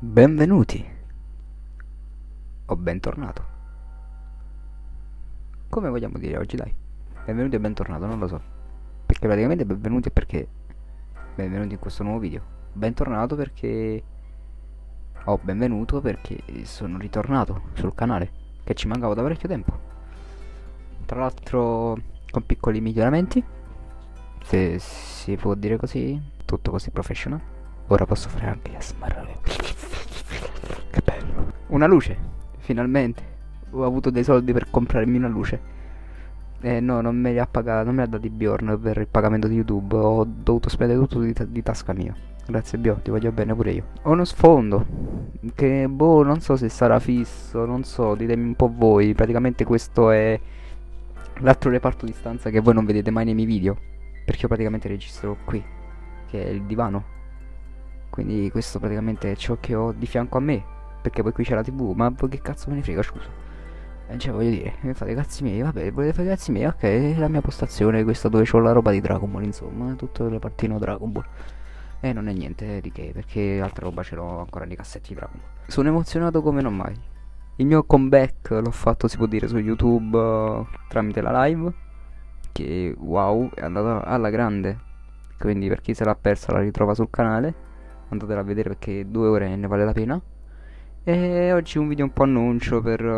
Benvenuti o bentornato. Come vogliamo dire oggi, dai? Benvenuti e bentornato, non lo so. Perché praticamente benvenuti è perché benvenuti in questo nuovo video. Bentornato perché benvenuto perché sono ritornato sul canale, che ci mancavo da parecchio tempo. Tra l'altro con piccoli miglioramenti, se si può dire così, tutto così professional. Ora posso fare anche gli ASMR. Che bello. Una luce, finalmente. Ho avuto dei soldi per comprarmi una luce. No, non me li ha pagati, non me li ha dati Bjorn per il pagamento di YouTube. Ho dovuto spendere tutto di tasca mia. Grazie Bjorn, ti voglio bene pure io. Ho uno sfondo che boh, non so se sarà fisso, non so, ditemi un po' voi. Praticamente questo è l'altro reparto di stanza che voi non vedete mai nei miei video, perché io praticamente registro qui, che è il divano. Quindi questo praticamente è ciò che ho di fianco a me, perché poi qui c'è la TV, ma voi che cazzo me ne frega, scusa. Cioè voglio dire, mi fate i cazzi miei, vabbè, volete fare i cazzi miei, ok, è la mia postazione, questa dove c'ho la roba di Dragon Ball, insomma, tutto il repartino Dragon Ball. E non è niente di che, perché altra roba ce l'ho ancora nei cassetti di Dragon Ball. Sono emozionato come non mai. Il mio comeback l'ho fatto, si può dire, su YouTube tramite la live, che wow, è andata alla grande. Quindi per chi se l'ha persa la ritrova sul canale, andatela a vedere perché 2 ore ne vale la pena. E oggi un video un po' annuncio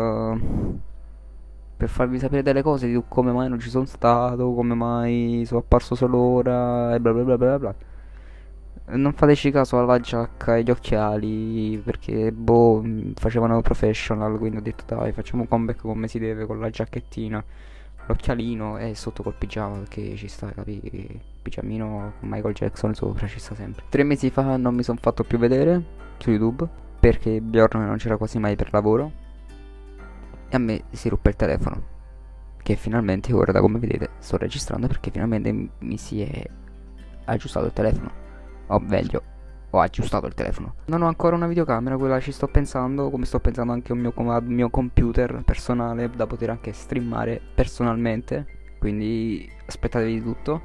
per farvi sapere delle cose di come mai non ci sono stato, come mai sono apparso solo ora e bla bla bla bla bla. Non fateci caso alla giacca e agli occhiali perché boh, facevano professional, quindi ho detto dai, facciamo un comeback come si deve con la giacchettina, l'occhialino e sotto col pigiama perché ci sta, capi? Pigiamino con Michael Jackson sopra ci sta sempre. 3 mesi fa non mi sono fatto più vedere su YouTube perché Bjorn non c'era quasi mai per lavoro e a me si ruppe il telefono, che finalmente ora, da come vedete, sto registrando perché finalmente mi si è aggiustato il telefono, o meglio, ho aggiustato il telefono. Non ho ancora una videocamera, quella ci sto pensando, come sto pensando anche a un mio computer personale da poter anche streamare personalmente, quindi aspettatevi di tutto.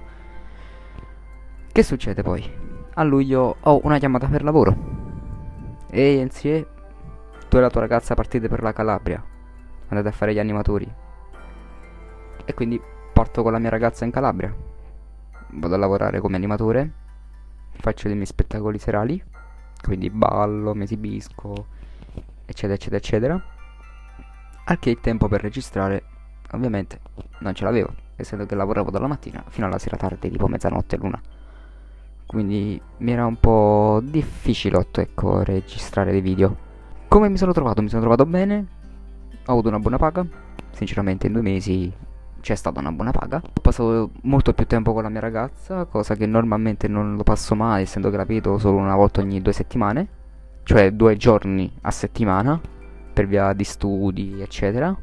Che succede poi? A luglio ho una chiamata per lavoro. Ehi Enzie, tu e la tua ragazza partite per la Calabria, andate a fare gli animatori. E quindi parto con la mia ragazza in Calabria. Vado a lavorare come animatore, faccio dei miei spettacoli serali, quindi ballo, mi esibisco, eccetera eccetera eccetera. Al che il tempo per registrare ovviamente non ce l'avevo, essendo che lavoravo dalla mattina fino alla sera tardi, tipo mezzanotte l'una. Quindi mi era un po' difficilotto, ecco, registrare dei video. Come mi sono trovato? Mi sono trovato bene, ho avuto una buona paga, sinceramente in 2 mesi c'è stata una buona paga. Ho passato molto più tempo con la mia ragazza, cosa che normalmente non lo passo mai, essendo che la vedo solo una volta ogni 2 settimane, cioè 2 giorni a settimana, per via di studi, eccetera.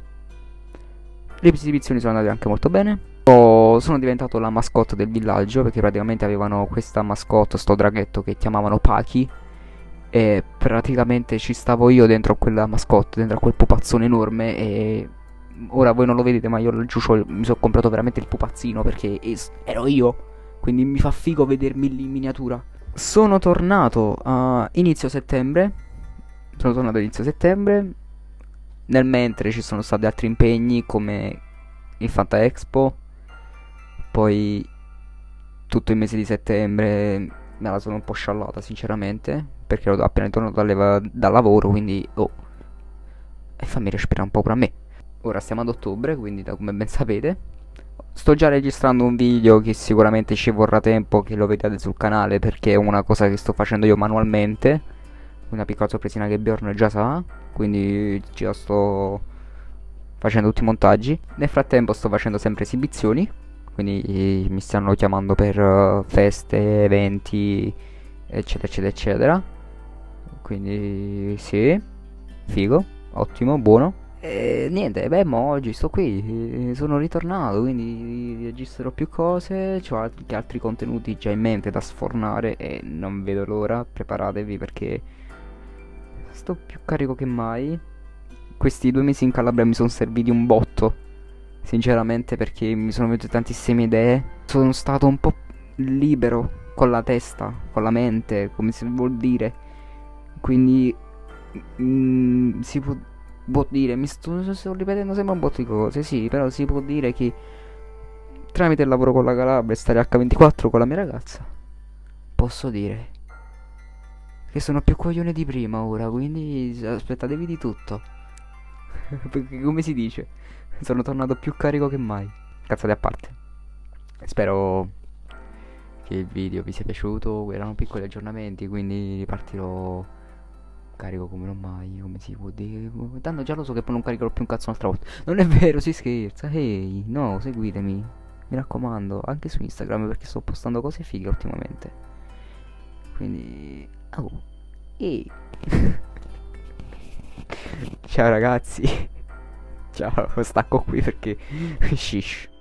Le esibizioni sono andate anche molto bene. Sono diventato la mascotte del villaggio, perché praticamente avevano questa mascotte, sto draghetto che chiamavano Paki, e praticamente ci stavo io dentro a quella mascotte, dentro a quel pupazzone enorme. E ora voi non lo vedete, ma io laggiù mi sono comprato veramente il pupazzino perché ero io. Quindi mi fa figo vedermi lì in miniatura. Sono tornato a inizio settembre. Sono tornato a inizio settembre. Nel mentre ci sono stati altri impegni come il Fanta Expo. Poi tutto il mese di settembre me la sono un po' sciallata sinceramente, perché ero appena tornato dal lavoro, quindi e fammi respirare un po' pure a me. Ora stiamo ad ottobre, quindi da come ben sapete sto già registrando un video che sicuramente ci vorrà tempo che lo vedete sul canale, perché è una cosa che sto facendo io manualmente, una piccola sorpresina che Bjorn già sa, quindi già sto facendo tutti i montaggi. Nel frattempo sto facendo sempre esibizioni, quindi mi stanno chiamando per feste, eventi, eccetera eccetera eccetera. Quindi sì, figo, ottimo, buono. E niente, beh, mo oggi sto qui, sono ritornato, quindi registrerò più cose, ho anche altri contenuti già in mente da sfornare e non vedo l'ora, preparatevi perché sto più carico che mai. Questi 2 mesi in Calabria mi sono serviti un botto, sinceramente, perché mi sono venute tantissime idee. Sono stato un po' libero con la testa, con la mente, come si vuol dire. Quindi può dire, sto ripetendo sempre un botto di cose, sì, però si può dire che tramite il lavoro con la Calabria e stare H24 con la mia ragazza, posso dire che sono più coglione di prima ora, quindi aspettatevi di tutto. Perché come si dice, sono tornato più carico che mai. Cazzate a parte. Spero che il video vi sia piaciuto, erano piccoli aggiornamenti, quindi ripartirò carico come non mai, come si può dire. Tanto già lo so che poi non caricherò più un cazzo un'altra volta. Non è vero, si scherza. Ehi, no, seguitemi. Mi raccomando, anche su Instagram perché sto postando cose fighe ultimamente. Quindi... Oh, ehi. Ciao ragazzi. Ciao, stacco qui perché... Shish.